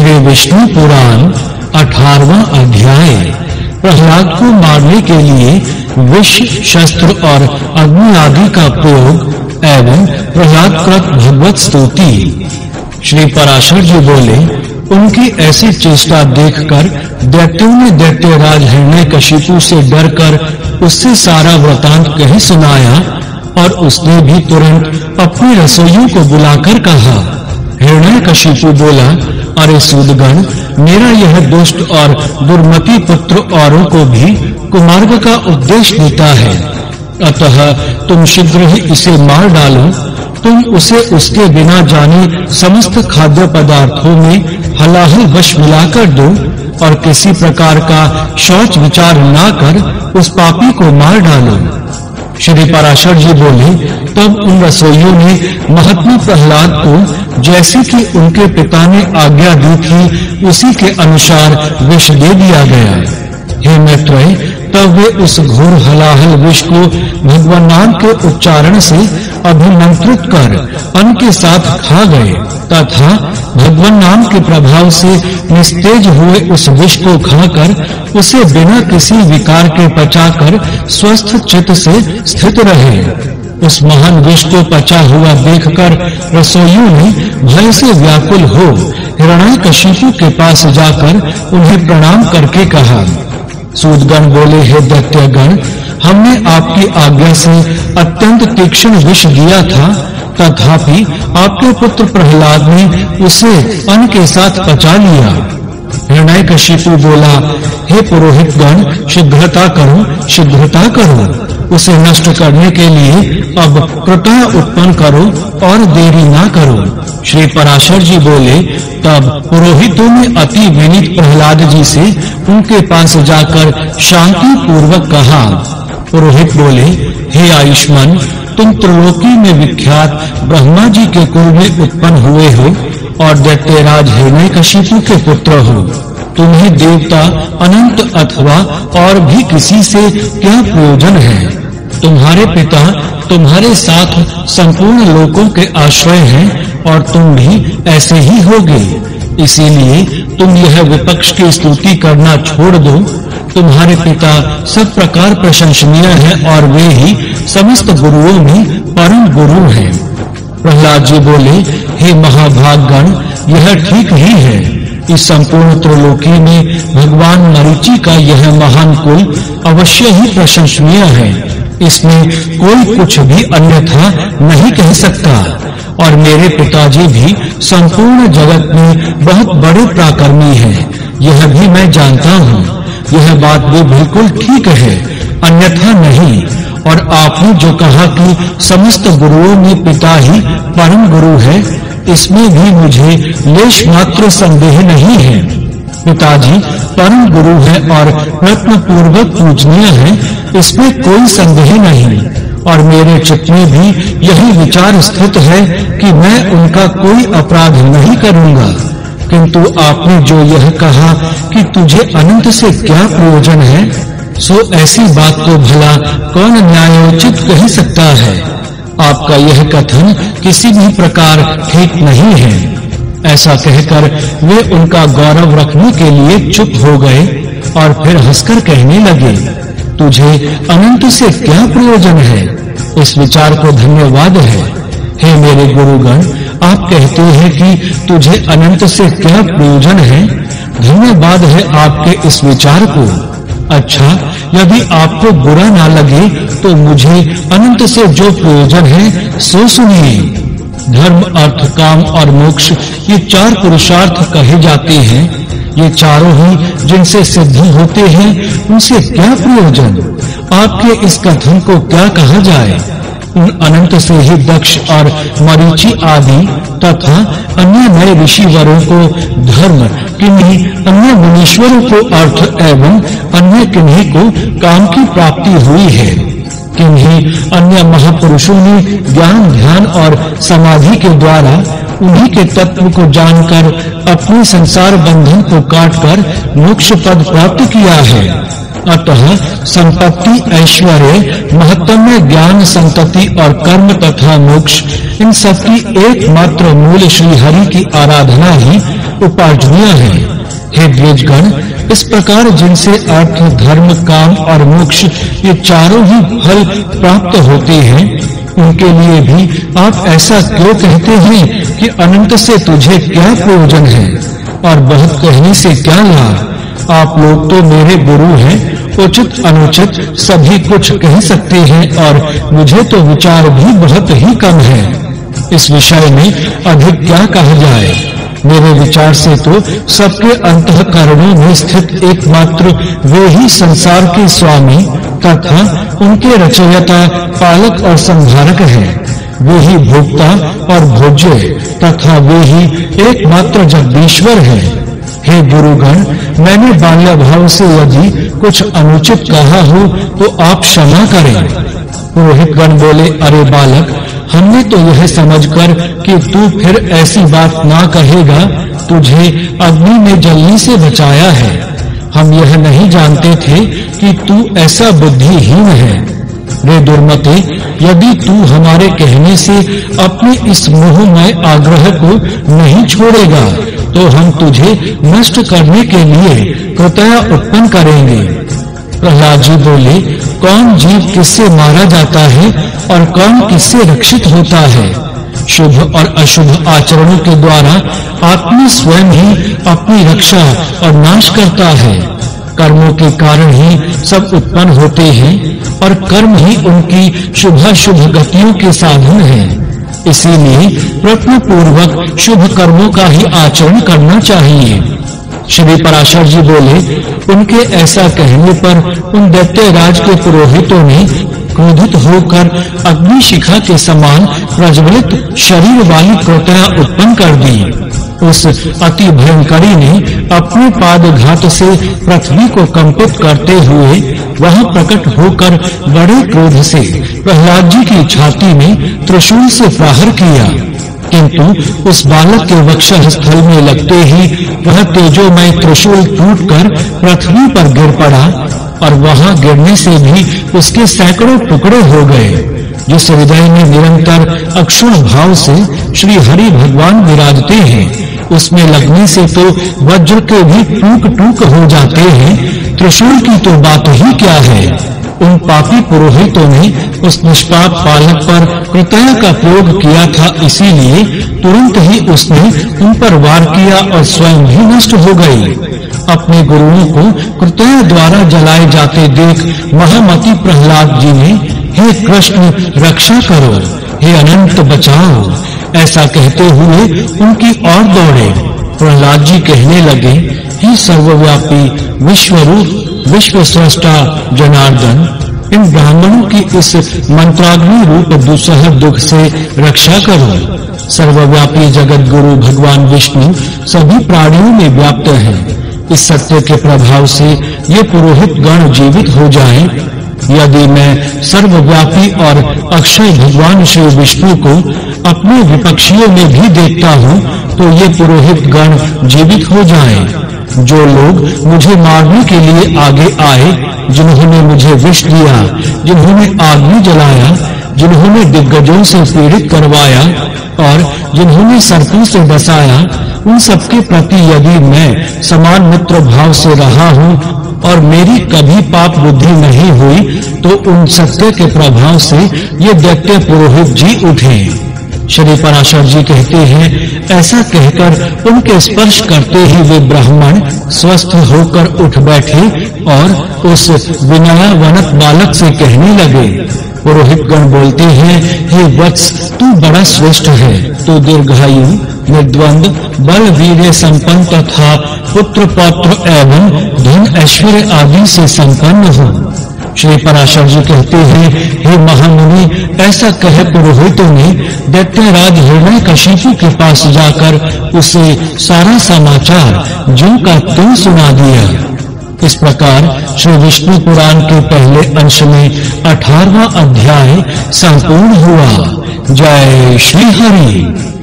श्री विष्णु पुराण 18वां अध्याय। प्रहलाद को मारने के लिए विष, शस्त्र और अग्नि आदि का प्रयोग एवं प्रहलाद कृत भगवत स्तुति। श्री पराशर जी बोले, उनकी ऐसी चेष्टा देखकर दैत्यों ने दैत्यराज हिरण्यकशिपु से डरकर उससे सारा वृतांत कह सुनाया और उसने भी तुरंत अपने रसोइयों को बुलाकर कहा। हिरण्यकशिपु बोला, अरे सूदगण, मेरा यह दुष्ट और दुर्मति पुत्र औरों को भी कुमार्ग का उपदेश देता है, अतः तुम शीघ्र ही इसे मार डालो। तुम उसे उसके बिना जाने समस्त खाद्य पदार्थों में हलाहल वश मिलाकर दो और किसी प्रकार का शौच विचार ना कर उस पापी को मार डालो। श्री पराशर जी बोले, तब उन रसोइयों ने महात्मा प्रहलाद को जैसी कि उनके पिता ने आज्ञा दी थी उसी के अनुसार विष दे दिया गया। हे मैत्रेय, तब वे उस घोर हलाहल विष को भगवान नाम के उच्चारण से अभिमंत्रित कर अन्न के साथ खा गए तथा भगवान नाम के प्रभाव से निस्तेज हुए उस विष को खाकर उसे बिना किसी विकार के पचाकर स्वस्थ चित्त से स्थित रहे। उस महान विष को पचा हुआ देखकर रसोइयों ने भय से व्याकुल हो हिरण्यकशिपु के पास जाकर उन्हें प्रणाम करके कहा। सूदगण बोले, हे दैत्यगण, हमने आपकी आज्ञा से अत्यंत तीक्ष्ण विष दिया था, तथापि आपके पुत्र प्रहलाद ने उसे अन्न के साथ पचा लिया। हिरण्यकशिपु बोला, हे पुरोहितगण, शीघ्रता करो, उसे नष्ट करने के लिए अब कृपा उत्पन्न करो और देरी ना करो। श्री पराशर जी बोले, तब पुरोहितों ने अति विनीत प्रहलाद जी से उनके पास जाकर शांति पूर्वक कहा। पुरोहित बोले, हे आयुष्मान, तुम त्रिलोकी में विख्यात ब्रह्मा जी के कुल में उत्पन्न हुए हो और दैत्यराज हिरण्यकशिपु के पुत्र हो। तुम्हें देवता अनंत अथवा और भी किसी से क्या प्रयोजन है? तुम्हारे पिता तुम्हारे साथ संपूर्ण लोकों के आश्रय हैं और तुम भी ऐसे ही होगे। इसीलिए तुम यह विपक्ष की स्तुति करना छोड़ दो। तुम्हारे पिता सब प्रकार प्रशंसनीय हैं और वे ही समस्त गुरुओं में परम गुरु हैं। प्रहलाद जी बोले, हे महाभागगण, यह ठीक ही है। इस संपूर्ण त्रिलोकी में भगवान मरीचि का यह महान कुल अवश्य ही प्रशंसनीय है। इसमें कोई कुछ भी अन्यथा नहीं कह सकता और मेरे पिताजी भी संपूर्ण जगत में बहुत बड़े पराक्रमी हैं, यह भी मैं जानता हूँ। यह बात भी बिल्कुल ठीक है, अन्यथा नहीं। और आपने जो कहा कि समस्त गुरुओं में पिता ही परम गुरु है, इसमें भी मुझे लेश मात्र संदेह नहीं है। पिताजी परम गुरु है और रत्न पूर्वक पूजनीय है, इसमें कोई संदेह नहीं। और मेरे चित्त में भी यही विचार स्थित है कि मैं उनका कोई अपराध नहीं करूंगा। किंतु आपने जो यह कहा कि तुझे अनंत से क्या प्रयोजन है, सो ऐसी बात को भला कौन न्यायोचित कह सकता है? आपका यह कथन किसी भी प्रकार ठीक नहीं है। ऐसा कहकर वे उनका गौरव रखने के लिए चुप हो गए और फिर हंसकर कहने लगे, तुझे अनंत से क्या प्रयोजन है? इस विचार को धन्यवाद है। हे मेरे गुरुगण, आप कहते हैं कि तुझे अनंत से क्या प्रयोजन है। धन्यवाद है आपके इस विचार को। अच्छा, यदि आपको बुरा ना लगे तो मुझे अनंत से जो प्रयोजन है सो सुनिए। धर्म, अर्थ, काम और मोक्ष, ये चार पुरुषार्थ कहे जाते हैं। ये चारों ही जिनसे सिद्धि होते हैं, उनसे क्या प्रयोजन? आपके इस कथन को क्या कहा जाए? उन अनंत से ही दक्ष और मरीचि आदि तथा अन्य नए ऋषिवरों को धर्म, किन्हीं अन्य मुनीश्वरों को अर्थ एवं अन्य किन्हीं को काम की प्राप्ति हुई है। किन्हीं अन्य महापुरुषों ने ज्ञान, ध्यान और समाधि के द्वारा उन्हीं के तत्व को जानकर अपने संसार बंधन को काटकर मोक्ष पद प्राप्त किया है। अतः संपत्ति, ऐश्वर्य, महत्तम ज्ञान, संतति और कर्म तथा मोक्ष, इन सबकी एकमात्र मूल श्री हरि की आराधना ही उपार्जनीय है। हे द्विजगण, इस प्रकार जिनसे अर्थ, धर्म, काम और मोक्ष ये चारों ही फल प्राप्त होते हैं, उनके लिए भी आप ऐसा क्यों कहते हैं कि अनंत से तुझे क्या प्रयोजन है और बहुत कहने से क्या लाभ? आप लोग तो मेरे गुरु हैं, उचित अनुचित सभी कुछ कह सकते हैं और मुझे तो विचार भी बहुत ही कम है। इस विषय में अधिक क्या कहा जाए? मेरे विचार से तो सबके अंतःकरणों में स्थित एकमात्र वे ही संसार के स्वामी तथा उनके रचयिता, पालक और संहारक हैं। वे ही भोक्ता और भोज्य तथा वे ही एकमात्र जगदीश्वर हैं। हे गुरुगण, मैंने बाल्य भाव से यदि कुछ अनुचित कहा हो तो आप क्षमा करें। पुरोहित गण बोले, अरे बालक, हमने तो यह समझकर कि तू फिर ऐसी बात ना कहेगा, तुझे अग्नि में जलने से बचाया है। हम यह नहीं जानते थे कि तू ऐसा बुद्धिहीन है। रे दुर्मते, यदि तू हमारे कहने से अपने इस मोहमय आग्रह को नहीं छोड़ेगा तो हम तुझे नष्ट करने के लिए कृतया उत्पन्न करेंगे। प्रहलाद जी बोले, कौन जीव किससे मारा जाता है और कौन किससे रक्षित होता है? शुभ और अशुभ आचरणों के द्वारा आत्मा स्वयं ही अपनी रक्षा और नाश करता है। कर्मों के कारण ही सब उत्पन्न होते हैं और कर्म ही उनकी शुभाशुभ गतियों के साधन हैं। इसीलिए प्रयत्न पूर्वक शुभ कर्मों का ही आचरण करना चाहिए। श्री पराशर जी बोले, उनके ऐसा कहने पर उन दैत्यराज के पुरोहितों ने क्रोधित होकर अग्नि शिखा के समान प्रज्वलित शरीर वाली कृतया उत्पन्न कर दी। उस अति भयंकरी ने अपने पादघात से पृथ्वी को कंपित करते हुए वहां प्रकट होकर बड़े क्रोध से प्रहलाद जी की छाती में त्रिशूल से प्रहार किया, किंतु उस बालक के वक्षस्थल स्थल में लगते ही वह तेजोमय त्रिशूल टूटकर पृथ्वी पर गिर पड़ा और वहां गिरने से भी उसके सैकड़ों टुकड़े हो गए। जिस हृदय में निरंतर अक्षुण भाव से श्री हरि भगवान विराजते हैं, उसमें लगने से तो वज्र के भी टूक-टूक हो जाते हैं। त्रिशूल की तो बात ही क्या है। उन पापी पुरोहितों ने उस निष्पाप बालक पर कृतया का प्रयोग किया था, इसीलिए तुरंत ही उसने उन पर वार किया और स्वयं भी नष्ट हो गई। अपने गुरुओं को कृतया द्वारा जलाए जाते देख महामती प्रहलाद जी ने, हे कृष्ण रक्षा करो, हे अनंत बचाओ, ऐसा कहते हुए उनकी ओर दौड़े। प्रहलाद जी कहने लगे, हे सर्वव्यापी विश्वरूप विश्व स्रष्टा जनार्दन, इन ब्राह्मणों की इस मंत्राग्नि रूप दुसह दुख से रक्षा करो। सर्वव्यापी जगत गुरु भगवान विष्णु सभी प्राणियों में व्याप्त हैं। इस सत्य के प्रभाव से ये पुरोहित गण जीवित हो जाएं। यदि मैं सर्वव्यापी और अक्षय भगवान श्री विष्णु को अपने विपक्षियों में भी देखता हूँ तो ये पुरोहित गण जीवित हो जाएं। जो लोग मुझे मारने के लिए आगे आए, जिन्होंने मुझे विष दिया, जिन्होंने आग जलाया, जिन्होंने दिग्गजों से पीड़ित करवाया और जिन्होंने सर्पों से डसाया, उन सबके प्रति यदि मैं समान मित्र भाव से रहा हूँ और मेरी कभी पाप बुद्धि नहीं हुई तो उन सत्य के प्रभाव से ये दैत्य पुरोहित जी उठे। श्री पराशर जी कहते हैं, ऐसा कहकर उनके स्पर्श करते ही वे ब्राह्मण स्वस्थ होकर उठ बैठे और उस विनयावनत बालक से कहने लगे। पुरोहित गण बोलते हैं, हे वत्स, तू बड़ा श्रेष्ठ है, तू दीर्घायु, निर्द्वंद, बल, वीर्य संपन्न तथा पुत्र पौत्र एवं धन ऐश्वर्य आदि से संपन्न हो। श्री पराशर जी कहते हैं, हे महामुनि, ऐसा कह पुरोहितों ने दैत्यराज हिरण्यकशिपु के पास जाकर उसे सारा समाचार ज्यों का त्यों सुना दिया। इस प्रकार श्री विष्णु पुराण के पहले अंश में 18वां अध्याय संपूर्ण हुआ। जय श्री हरि।